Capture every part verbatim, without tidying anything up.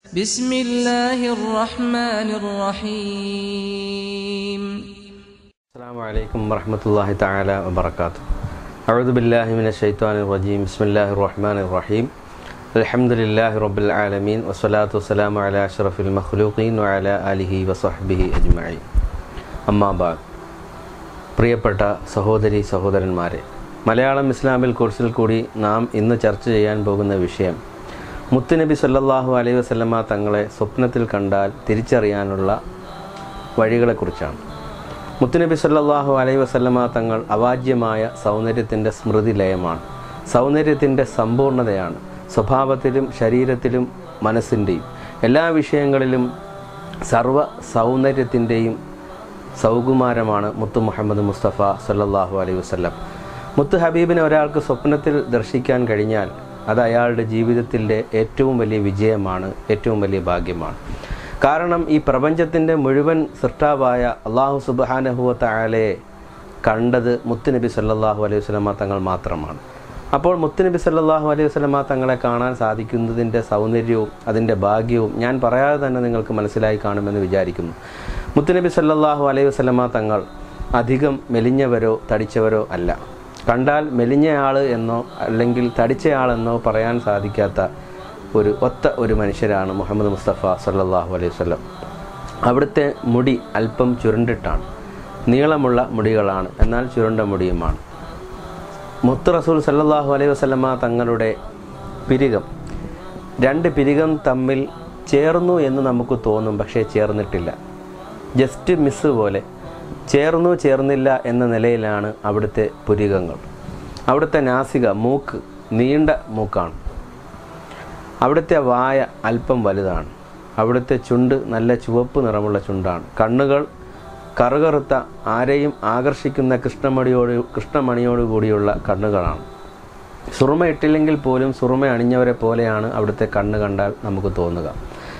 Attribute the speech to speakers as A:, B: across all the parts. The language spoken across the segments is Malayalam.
A: بسم الله الرحمن الرحيم.
B: السلام عليكم ورحمة الله تعالى وبركاته. أعوذ بالله من الشيطان الرجيم. بسم الله الرحمن الرحيم. الحمد لله رب العالمين والصلاة والسلام على أشرف المخلوقين وعلى آله وصحبه أجمعين. أما بعد. പ്രിയപ്പെട്ട സഹോദരി സഹോദരന്മാരെ, മലയാളം ഇസ്ലാമിൽ കോഴ്സിൽ കൂടി നാം ഇന്ന് ചർച്ച ചെയ്യാൻ പോകുന്ന വിഷയം മുത്തുനബി സല്ലല്ലാഹു അലൈഹി വസല്ലമ തങ്ങളെ സ്വപ്നത്തിൽ കണ്ടാൽ തിരിച്ചറിയാനുള്ള വഴികളെക്കുറിച്ചാണ്. മുത്തുനബി സല്ലല്ലാഹു അലൈഹി വസല്ലമ തങ്ങൾ അവാജ്യമായ സൗന്ദര്യത്തിൻ്റെ സ്മൃതി ലയമാണ്, സൗന്ദര്യത്തിൻ്റെ സമ്പൂർണ്ണതയാണ്. സ്വഭാവത്തിലും ശരീരത്തിലും മനസ്സിൻ്റെയും എല്ലാ വിഷയങ്ങളിലും സർവ സൗന്ദര്യത്തിൻ്റെയും സൗകുമാരമാണ് മുത്തു മുഹമ്മദ് മുസ്തഫ സല്ലല്ലാഹു അലൈഹി വസല്ലം. മുത്ത് ഹബീബിനെ ഒരാൾക്ക് സ്വപ്നത്തിൽ ദർശിക്കാൻ കഴിഞ്ഞാൽ അത് അയാളുടെ ജീവിതത്തിൻ്റെ ഏറ്റവും വലിയ വിജയമാണ്, ഏറ്റവും വലിയ ഭാഗ്യമാണ്. കാരണം ഈ പ്രപഞ്ചത്തിൻ്റെ മുഴുവൻ സൃഷ്ടാവായ അള്ളാഹു സുബ്ഹാനഹു വ തആലയെ കണ്ടത് മുത്തുനബി സല്ലല്ലാഹു അലൈഹി വസല്ലമ തങ്ങൾ മാത്രമാണ്. അപ്പോൾ മുത്തുനബി സല്ലല്ലാഹു അലൈഹി വസല്ലമ തങ്ങളെ കാണാൻ സാധിക്കുന്നതിൻ്റെ സൗന്ദര്യവും അതിൻ്റെ ഭാഗ്യവും ഞാൻ പറയാതെ തന്നെ നിങ്ങൾക്ക് മനസ്സിലായി കാണുമെന്ന് വിചാരിക്കുന്നു. മുത്തുനബി സല്ലല്ലാഹു അലൈഹി വസല്ലമ തങ്ങൾ അധികം മെലിഞ്ഞവരോ തടിച്ചവരോ അല്ല. കണ്ടാൽ മെലിഞ്ഞയാൾ എന്നോ അല്ലെങ്കിൽ തടിച്ചയാളെന്നോ പറയാൻ സാധിക്കാത്ത ഒരു ഒത്ത ഒരു മനുഷ്യരാണ് മുഹമ്മദ് മുസ്തഫ സല്ലല്ലാഹു അലൈഹി വസല്ലം. അവിടുത്തെ മുടി അല്പം ചുരുണ്ടിട്ടാണ്, നീളമുള്ള മുടികളാണ്, എന്നാൽ ചുരുണ്ട മുടിയുമാണ്. മുത്ത് റസൂൽ സല്ലല്ലാഹു അലൈഹി വസല്ലമ തങ്ങളുടെ പിരികം, രണ്ട് പിരികം തമ്മിൽ ചേർന്നു എന്ന് നമുക്ക് തോന്നും, പക്ഷേ ചേർന്നിട്ടില്ല. ജസ്റ്റ് മിസ് പോലെ ചേർന്നു ചേർന്നില്ല എന്ന നിലയിലാണ് അവിടുത്തെ പുരികങ്ങൾ. അവിടുത്തെ നാസിക, മൂക്ക് നീണ്ട മൂക്കാണ്. അവിടുത്തെ വായ അല്പം വലുതാണ്. അവിടുത്തെ ചുണ്ട് നല്ല ചുവപ്പ് നിറമുള്ള ചുണ്ടാണ്. കണ്ണുകൾ കറുകറുത്ത ആരെയും ആകർഷിക്കുന്ന കൃഷ്ണമണിയോട് കൃഷ്ണമണിയോട് കൂടിയുള്ള കണ്ണുകളാണ്. സുറുമ ഇട്ടില്ലെങ്കിൽ പോലും സുറുമ അണിഞ്ഞവരെ പോലെയാണ് അവിടുത്തെ കണ്ണ് കണ്ടാൽ നമുക്ക് തോന്നുക.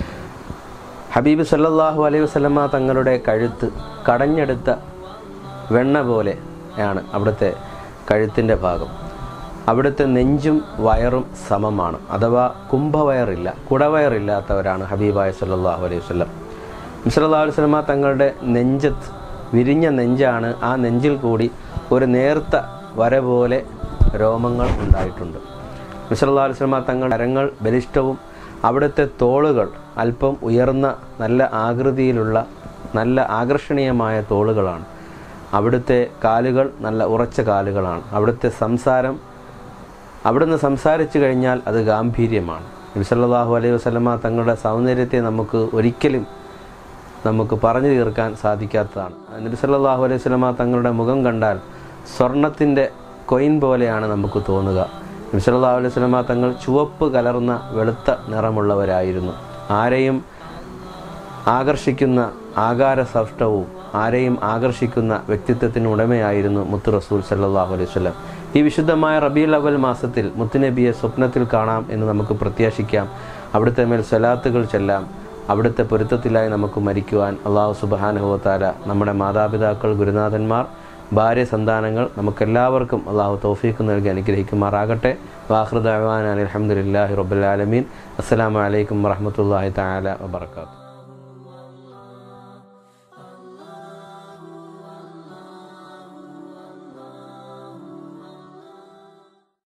B: ഹബീബ് സല്ലല്ലാഹു അലൈഹി വസല്ലമ തങ്ങളുടെ കഴുത്ത് കടഞ്ഞെടുത്ത വെണ്ണ പോലെയാണ് അവിടുത്തെ കഴുത്തിൻ്റെ ഭാഗം. അവിടുത്തെ നെഞ്ചും വയറും സമമാണ്, അഥവാ കുംഭവയറില്ല, കുടവയറില്ലാത്തവരാണ് ഹബീബായ സല്ലല്ലാഹു അലൈഹി വസല്ലം. സല്ലല്ലാഹു അലൈഹി വസല്ലമ തങ്ങളുടെ നെഞ്ചത്ത് വിരിഞ്ഞ നെഞ്ചാണ്. ആ നെഞ്ചിൽ കൂടി ഒരു നേർത്ത വര പോലെ രോമങ്ങൾ ഉണ്ടായിട്ടുണ്ട്. സല്ലല്ലാഹു അലൈഹി വസല്ലമ തങ്ങളുടെ കരങ്ങൾ ബലിഷ്ഠവും അവിടുത്തെ തോളുകൾ അല്പം ഉയർന്ന നല്ല ആകൃതിയിലുള്ള നല്ല ആകർഷണീയമായ തോളുകളാണ്. അവിടുത്തെ കാലുകൾ നല്ല ഉറച്ച കാലുകളാണ്. അവിടുത്തെ സംസാരം, അവിടുന്ന് സംസാരിച്ചു കഴിഞ്ഞാൽ അത് ഗാംഭീര്യമാണ്. നബി സല്ലല്ലാഹു അലൈഹി വസല്ലമ തങ്ങളുടെ സൗന്ദര്യത്തെ നമുക്ക് ഒരിക്കലും നമുക്ക് പറഞ്ഞു തീർക്കാൻ സാധിക്കാത്തതാണ്. നബി സല്ലല്ലാഹു അലൈഹി വസല്ലമ തങ്ങളുടെ മുഖം കണ്ടാൽ സ്വർണത്തിൻ്റെ കൊയിൻ പോലെയാണ് നമുക്ക് തോന്നുക. നബി സല്ലല്ലാഹു അലൈഹി വസല്ലമ തങ്ങൾ ചുവപ്പ് കലർന്ന വെളുത്ത നിറമുള്ളവരായിരുന്നു. ആരെയും ആകർഷിക്കുന്ന ആകാര സൗഷ്ഠവും ആരെയും ആകർഷിക്കുന്ന വ്യക്തിത്വത്തിന് ഉടമയായിരുന്നു മുത്ത് റസൂൽ സല്ലല്ലാഹു അലൈഹി വസല്ലം. ഈ വിശുദ്ധമായ റബീഉൽ അവൽ മാസത്തിൽ മുത്തുനബിയെ സ്വപ്നത്തിൽ കാണാം എന്ന് നമുക്ക് പ്രത്യാശിക്കാം. അവിടുത്തെ മേൽ സ്വലാത്തുകൾ ചെല്ലാം. അവിടുത്തെ പൊരുത്തത്തിലായി നമുക്ക് മരിക്കുവാൻ അല്ലാഹു സുബ്ഹാനഹു വ തആല നമ്മുടെ മാതാപിതാക്കൾ, ഗുരുനാഥന്മാർ, ഭാര്യ, സന്താനങ്ങൾ നമുക്കെല്ലാവർക്കും അള്ളാഹു തൗഫീഖ് നൽകി അനുഗ്രഹിക്കുമാറാകട്ടെ. വാഖിറു ദഅ്വാനാ അൽഹംദുലില്ലാഹി റബ്ബിൽ ആലമീൻ. അസ്സലാമു അലൈക്കും വറഹ്മത്തുള്ളാഹി തആല വബറകാതുഹു.